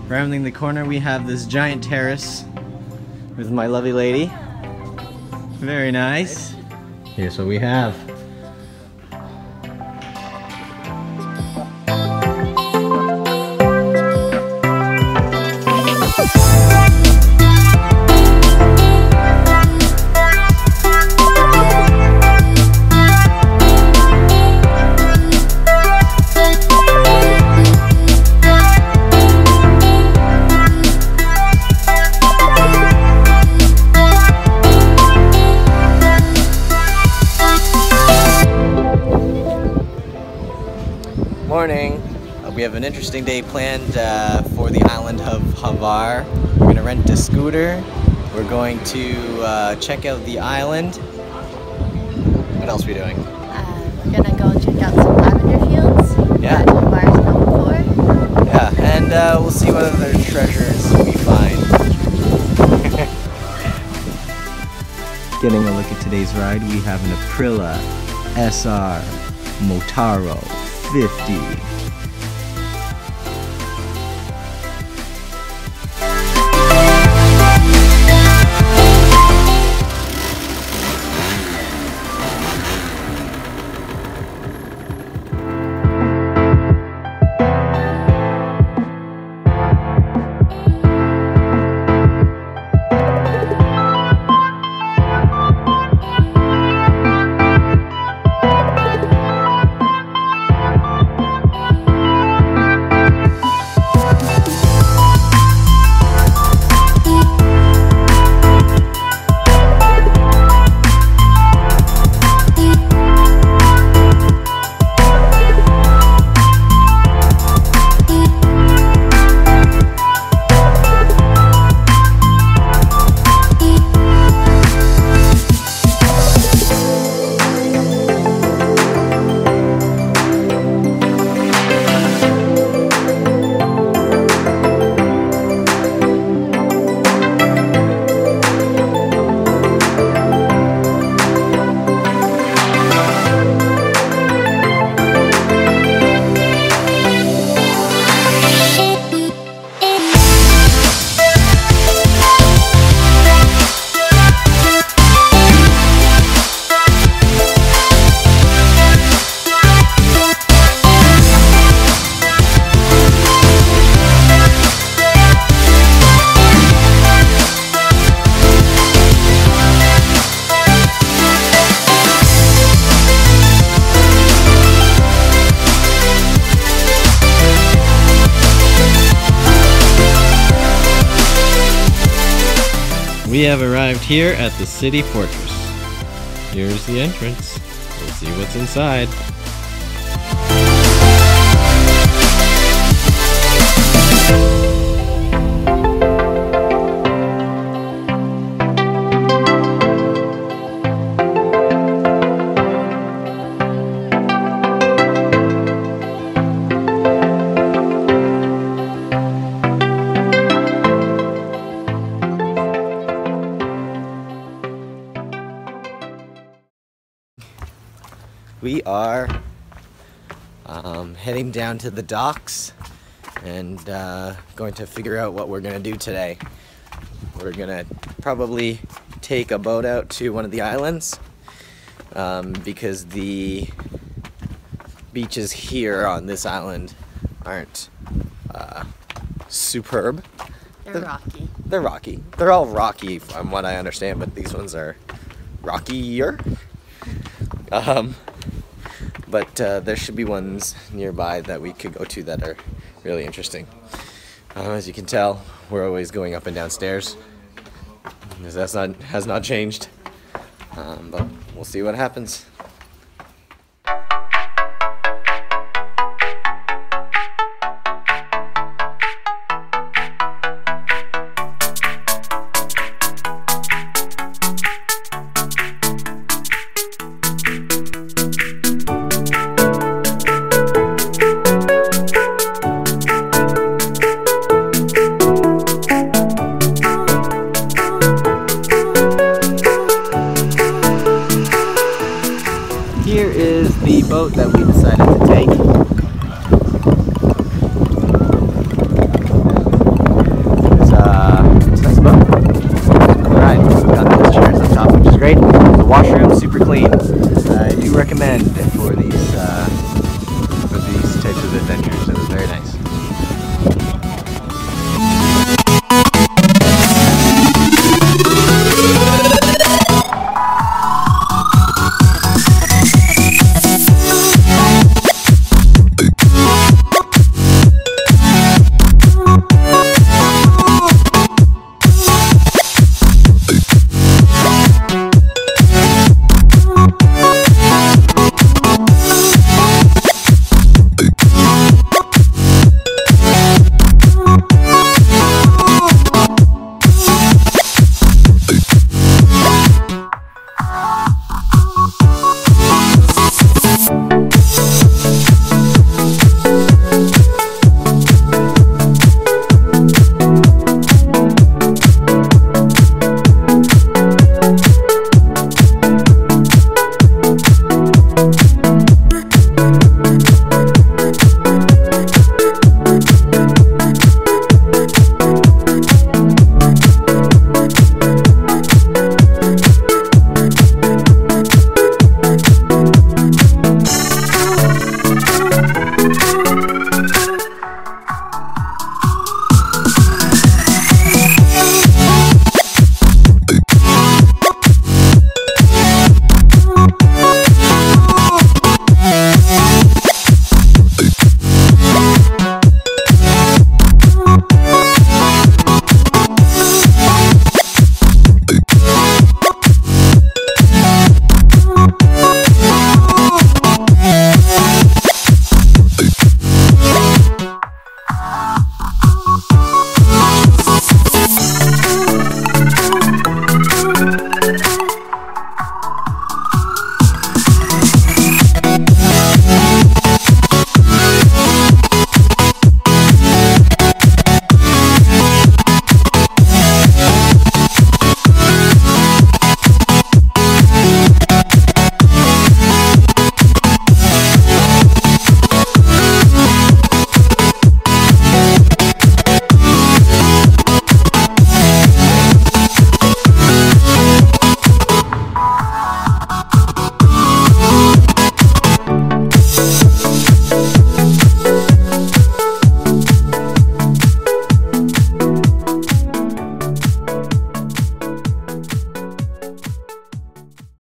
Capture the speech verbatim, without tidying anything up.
Rounding the corner we have this giant terrace with my lovely lady. Very nice. Here's what we have. Morning. Uh, we have an interesting day planned uh, for the island of Hvar. We're going to rent a scooter. We're going to uh, check out the island. What else are we doing? Uh, we're going to go check out some lavender fields. Yeah. That Hvar is known for. Yeah, and uh, we'll see what other treasures we find. Getting a look at today's ride, we have an Aprilia S R Motaro fifty. We have arrived here at the city fortress. Here's the entrance. We'll see what's inside. We are um, heading down to the docks and uh, going to figure out what we're going to do today. We're going to probably take a boat out to one of the islands um, because the beaches here on this island aren't uh, superb. They're, they're rocky. They're rocky. They're all rocky from what I understand, but these ones are rockier. Um, but uh, there should be ones nearby that we could go to that are really interesting. Um, as you can tell, we're always going up and down stairs. That's not has not changed. Um, but we'll see what happens. Here is the boat that we decided to take. I do recommend for these uh,